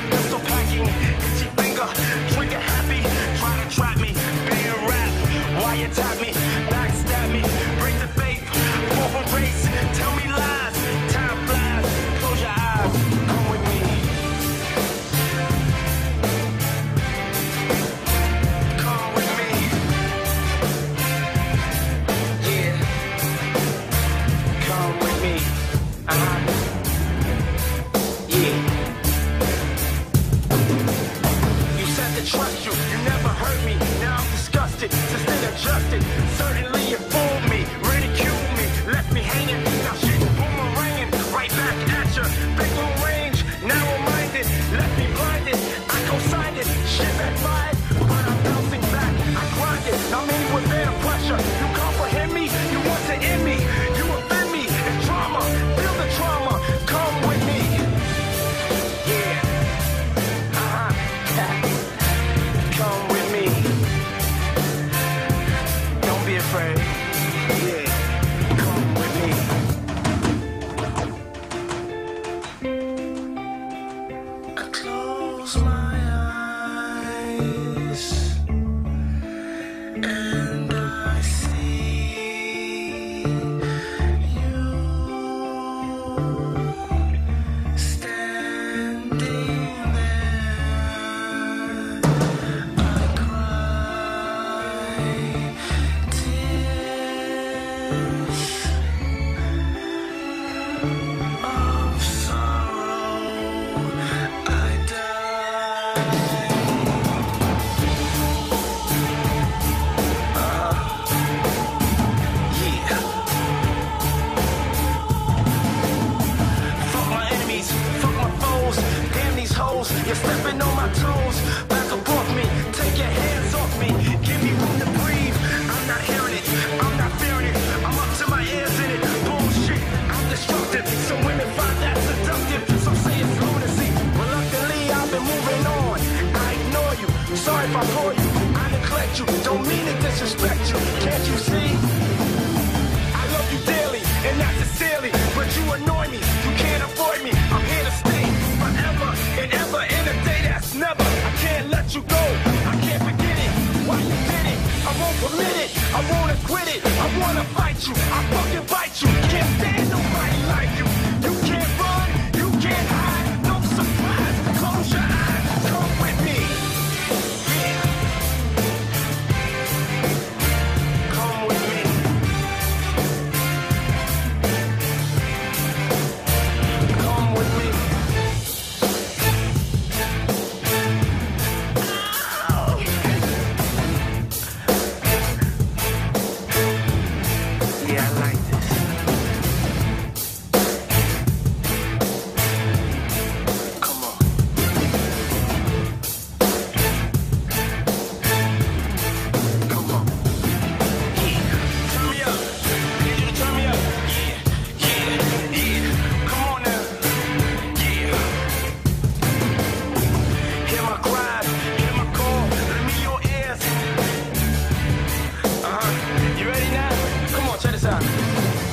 pistol packing, itchy finger, trigger happy, try to trap me, being rap, wiretap me, backstab me, break the faith, fall from race, tell me lies, time flies, close your eyes, come with me. Come with me. Yeah. Come with me. Yeah. You said to trust you, you never hurt me. Now I'm disgusted, since adjusted. Certainly you fooled me, ridiculed me, left me hanging. Now shit boomeranging, right back at you. Big long range, narrow-minded, left me blinded. I co-signed it, shit backfired, but I'm bouncing back. I grind it, now many with better pressure. You comprehend me, you want to end me, you offend me. It's trauma, feel the trauma. Come with me. Yeah. Come with me. Don't be afraid. Yeah. Come with me. I close my eyes and I see you standing there. I cry tears of sorrow. I die. Yeah. Fuck my enemies, fuck my foes, damn these hoes, you're stepping on my toes. Back up off me, take your hands off me, give me room to breathe. I'm not hearing it, I'm not fearing it, I'm up to my ears in it. Bullshit, I'm destructive, some women find that seductive, some say it's lunacy. Reluctantly, I've been moving on, I ignore you, sorry if I bore you, I neglect you, don't mean to disrespect you, can't you see? I love you dearly, and not sincerely, but you annoy me, you can't avoid me, I'm here to stay, forever and ever, in a day that's never, I can't let you go, I can't forget it, why you did it, I won't permit it, I won't acquit it, I wanna fight you, I fucking bite you, can't stand nobody like you, you can't run, you can't hide, no surprise, close your eyes, come with me, yeah, come with me. Come with me. Ow. Yeah, I like this. Come on. Come on. Yeah. Turn me up. Need you to turn me up. Yeah. Yeah. Yeah. Come on now. Yeah. Hear my cries, hear my call, let me your ears. You ready now? Come on, check this out.